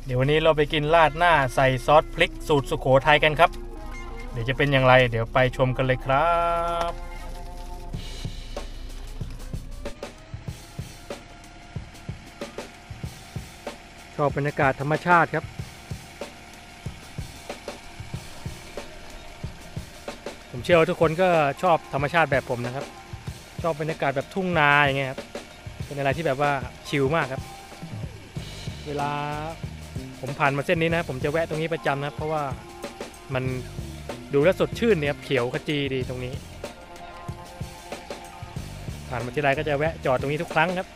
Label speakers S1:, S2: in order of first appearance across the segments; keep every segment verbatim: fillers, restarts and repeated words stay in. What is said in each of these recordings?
S1: เดี๋ยววันนี้เราไปกินราดหน้าใส่ซอสพริกสูตรสุโขทัยกันครับเดี๋ยวจะเป็นอย่างไรเดี๋ยวไปชมกันเลยครับชอบบรรยากาศธรรมชาติครับผมเชื่อว่าทุกคนก็ชอบธรรมชาติแบบผมนะครับชอบบรรยากาศแบบทุ่งนาอย่างเงี้ยครับเป็นอะไรที่แบบว่าชิลมากครับเวลาผมผ่านมาเส้นนี้นะผมจะแวะตรงนี้ประจำนะเพราะว่ามันดูแลสดชื่นเนี่ยครับเขียวขจีดีตรงนี้ผ่านมาที่ไรก็จะแวะจอดตรงนี้ทุกครั้งครับ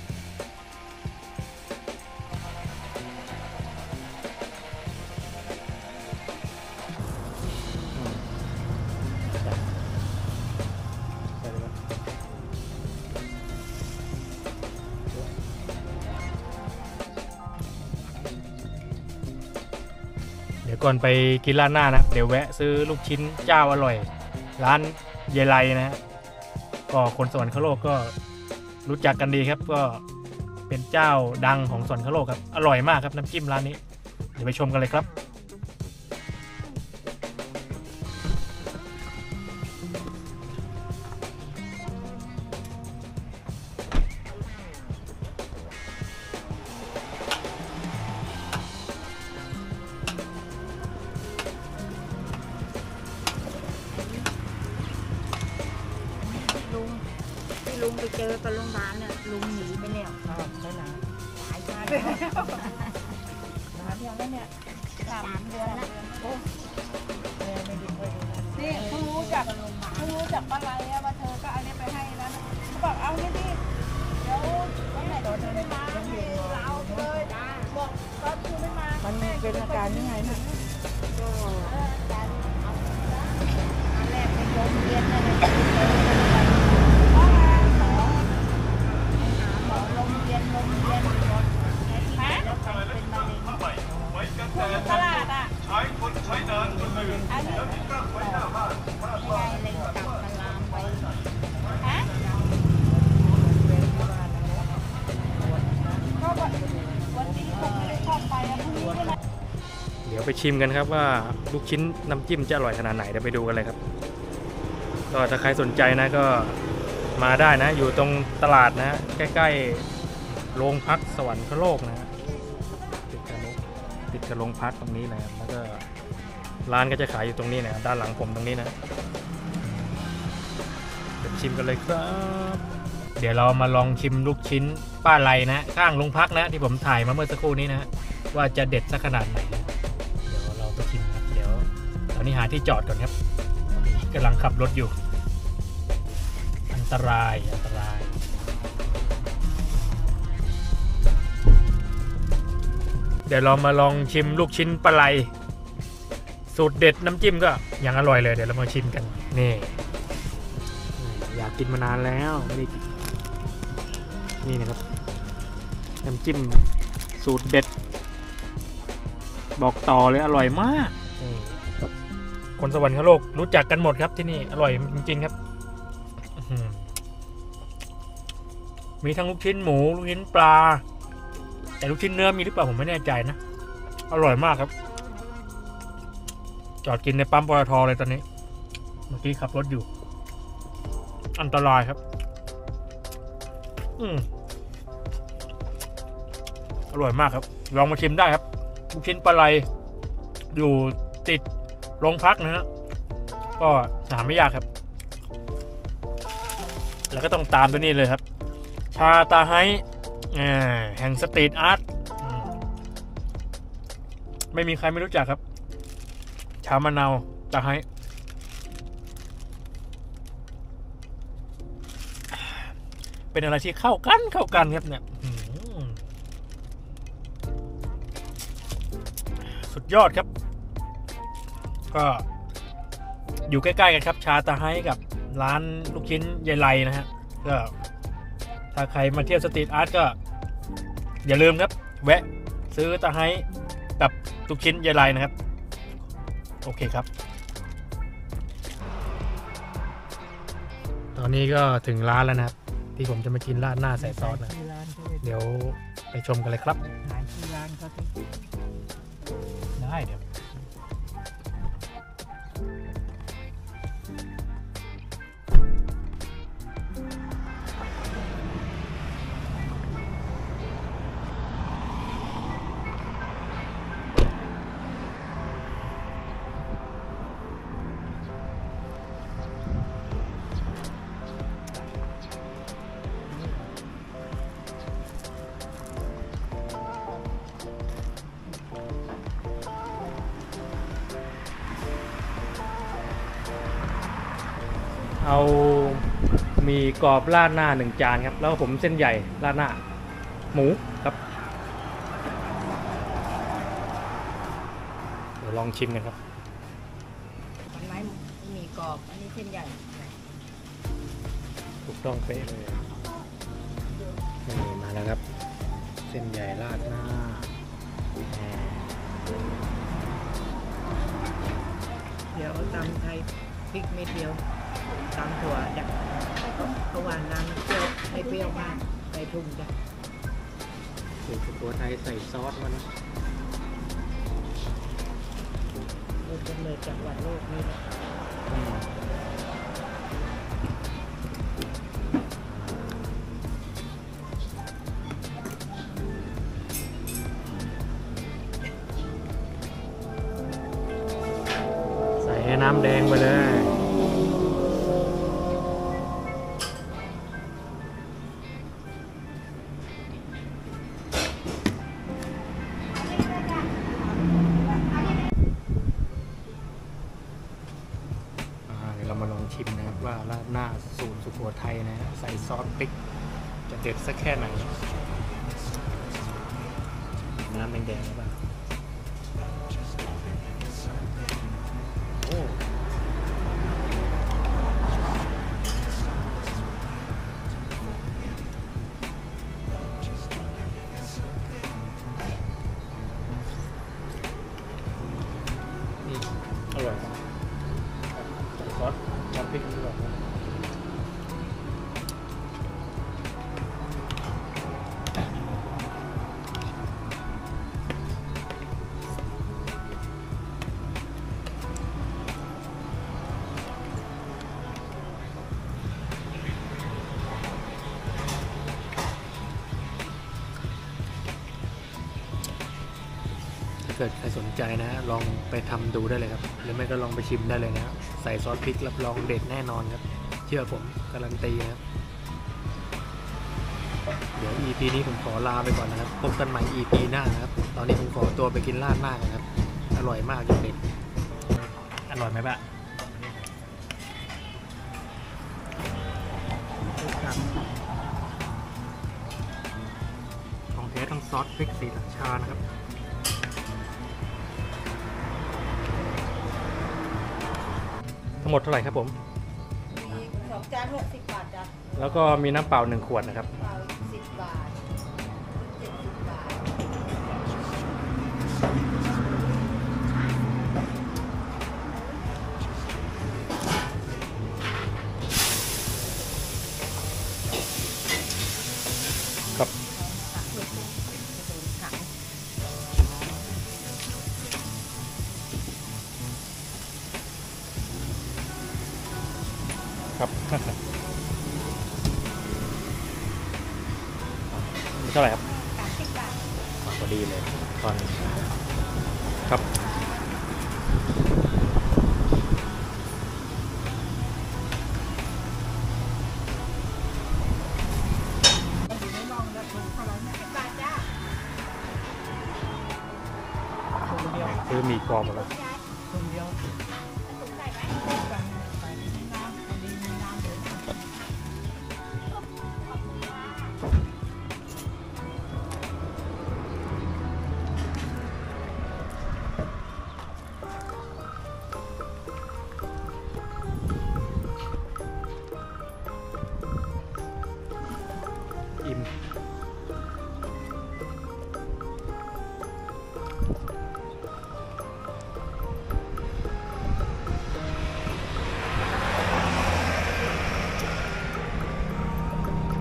S1: เดี๋ยวก่อนไปกินร้านหน้านะเดี๋ยวแวะซื้อลูกชิ้นเจ้าอร่อยร้านเยไลนะฮะก็คนสวรรคโลกก็รู้จักกันดีครับก็เป็นเจ้าดังของสวรรคโลกครับอร่อยมากครับน้ำจิ้มร้านนี้เดี๋ยวไปชมกันเลยครับ
S2: ลุงที่ลุงไปเจอกับโรงพยาบาลเนี่ยลุงหนีไปแล้วอ้าวไปไหนหายไปแล้วนานยังแล้วเนี่ยสามเดือนแล้วโอ้นี่เพิ่งรู้จักเพิ่งรู้จักปลาไหลอะว่าเธอก็เอาเนี่ยไปให้แล้วนะเขาบอกเอานี่ดิเดี๋ยววันไหนเราจะไม่มาเราเลยบอกตอนคือไม่มามันเป็นอาการยังไงนะก็อาการเอาอันแรกเป็นลมเย็นเลยตลาดอ่ะใช้คนใช้เดินคนหนึ่งอันนี้ตั้งไว้หน้าบ้านไม่ได้เลยกลับมาลามไปฮะก็วันนี้คงไม่ได้เข้าไปแล้วพรุ่งนี้ก็เลย
S1: เดี๋ยวไปชิมกันครับว่าลูกชิ้นน้ำจิ้มจะอร่อยขนาดไหนเดี๋ยวไปดูกันเลยครับก็ถ้าใครสนใจนะก็มาได้นะอยู่ตรงตลาดนะใกล้ๆโรงพักสวรรคโลกนะติดกับติดกับโรงพักตรงนี้นะครับแล้วก็ร้านก็จะขายอยู่ตรงนี้นะด้านหลังผมตรงนี้นะเดี๋ยวชิมกันเลยครับเดี๋ยวเรามาลองชิมลูกชิ้นป้าไลนะข้างโรงพักนะที่ผมถ่ายมาเมื่อสักครู่นี้นะว่าจะเด็ดสักขนาดไหนนะเดี๋ยวเราไปชิมครับเดี๋ยวตอนนี้หาที่จอดก่อนครับกำลังขับรถอยู่อันตรายอันตรายเดี๋ยวเรามาลองชิมลูกชิ้นปลาไหลสูตรเด็ดน้ำจิ้มก็ยังอร่อยเลยเดี๋ยวเรามาชิมกันนี่อยากกินมานานแล้วไม่ได้กินนี่นะครับน้ำจิ้มสูตรเด็ดบอกต่อเลยอร่อยมากคนสวรรคโลกรู้จักกันหมดครับที่นี่อร่อยจริงๆครับมีทั้งลูกชิ้นหมูลูกชิ้นปลาแต่ลูกชิ้นเนื้อมีหรือเปล่าผมไม่แน่ใจนะอร่อยมากครับจอดกินในปั๊มปตทเลยตอนนี้เมื่อกี้ขับรถอยู่อันตรายครับอืมอร่อยมากครับลองมาชิมได้ครับลูกชิ้นปลาไหลอยู่ติดโรงพักนะฮะก็หาไม่ยากครับแล้วก็ต้องตามตัวนี้เลยครับชาตาไฮแห่งสตรีทอาร์ตไม่มีใครไม่รู้จักครับชามะนาวตาไฮเป็นอะไรที่เข้ากันเข้ากันครับเนี่ยสุดยอดครับก็อยู่ใกล้ๆกันครับชาตาไฮกับร้านลูกชิ้นยายไลนะฮะก็ถ้าใครมาเที่ยวสตรีทอาร์ตก็อย่าลืมครับแวะซื้อตาไฮกับลูกชิ้นยายไลนะครับโอเคครับตอนนี้ก็ถึงร้านแล้วนะครับที่ผมจะมากินราดหน้าใส่ซอสนะเดี๋ยวไปชมกันเลยครับร้านเขาได้เดี๋ยวเอามีกรอบราดหน้าหนึ่งจานครับแล้วผมเส้นใหญ่ราดหน้าหมูครับเดี๋ยวลองชิมกันครับ
S2: อันไหนมีกรอบอันนี้เส้นใหญ่
S1: ถูกต้องเป๊ะเลยนี่มาแล้วครับเส้นใหญ่ราดหน้าแหม
S2: เดี๋ยวตำไทยพริกเม็ดเดียวตำถั่วจ้ะเขาหวานน้ำเปรี้ยวไม่เปรี้ยวมากใส่ถุงจ้ะ
S1: สูตรสุโขทัยใส่ซอสมันนะ
S2: รูปกำเนิดจากวันโลกนี่แหละ
S1: อืมใส่น้ำแดงไปเลยเดี๋ยวเรามาลองชิมนะครับว่าราดหน้าสูตรสุโขทัยนะฮะใส่ซอสพริกจะเด็ดสักแค่ไหนน้ำแดงๆหรือเปล่าโอ้นี่อร่อยครับใส่ซอสซอสพริกอร่อยครับถ้าเกิดใครสนใจนะลองไปทำดูได้เลยครับหรือไม่ก็ลองไปชิมได้เลยนะใส่ซอสพริกรับรองเด็ดแน่นอนครับเชื่อผมการันตีนะครับเดี๋ยว อี พี นี้ผมขอลาไปก่อนนะครับพบกันใหม่ อี พี หน้านะครับตอนนี้ผมขอตัวไปกินราดหน้ากันครับอร่อยมากจริงเด็ดอร่อยไหมบ้างของแท้ต้องซอสพริกสีราชานะครับทั้งหมดเท่าไหร่ครับผม
S2: มีสองจานหกสิบบาทจ้ะ
S1: แล้วก็มีน้ำเปล่าหนึ่งขวดนะครับ
S2: เปล่าสิบบาทเจ็ดสิบบาท
S1: ครับ
S2: ถังเลยถัง
S1: ครับ เท่าไหร่ครับ
S2: สามสิบบาท
S1: พอดีเลยตอนครับคือมีกรอบหมดแล้ว
S2: ถุงเดียวถุงใส่ไหมใส่ในน้ำพอดีมีน้ำเดือด
S1: อิ่ม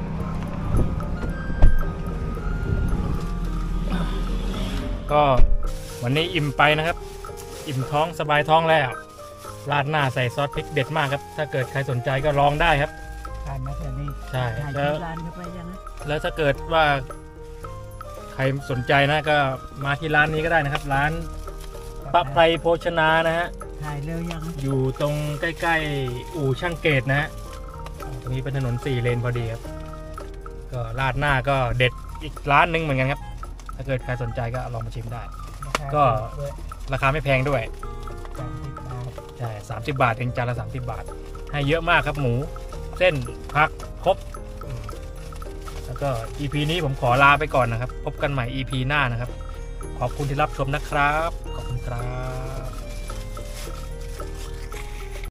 S1: ก็วันนี้อิ่มไปนะครับ อิ่มท้องสบายท้องแล้วราดหน้าใส่ซอสพริกเด็ดมากครับถ้าเกิดใครสนใจก็ลองได้ครับ
S3: ทานมาแถวนี้
S1: ใช่
S3: ถ่าย
S1: แล้ว
S3: ที่ร้านเข้าไปยังนะ
S1: แล้วถ้าเกิดว่าใครสนใจนะก็มาที่ร้านนี้ก็ได้นะครับ ร้านปะไพรโภชนานะฮะ
S3: ถ่ายเร็วยัง
S1: อยู่ตรงใกล้ๆอู่ช่างเกตนะฮะตรงนี้เป็นถนนสี่เลนพอดีครับก็ราดหน้าก็เด็ดอีกร้านหนึงเหมือนกันครับถ้าเกิดใครสนใจก็ลองมาชิมได้ ก็ ราคาไม่แพงด้วย
S3: สามสิบบาท
S1: ใช่สามสิบบาทเองจานละสามสิบบาท ให้เยอะมากครับหมูเส้นผักครบอืมแล้วก็ อี พี นี้ผมขอลาไปก่อนนะครับ พบกันใหม่ อี พี หน้านะครับ ขอบคุณที่รับชมนะครับ ขอบคุณครับ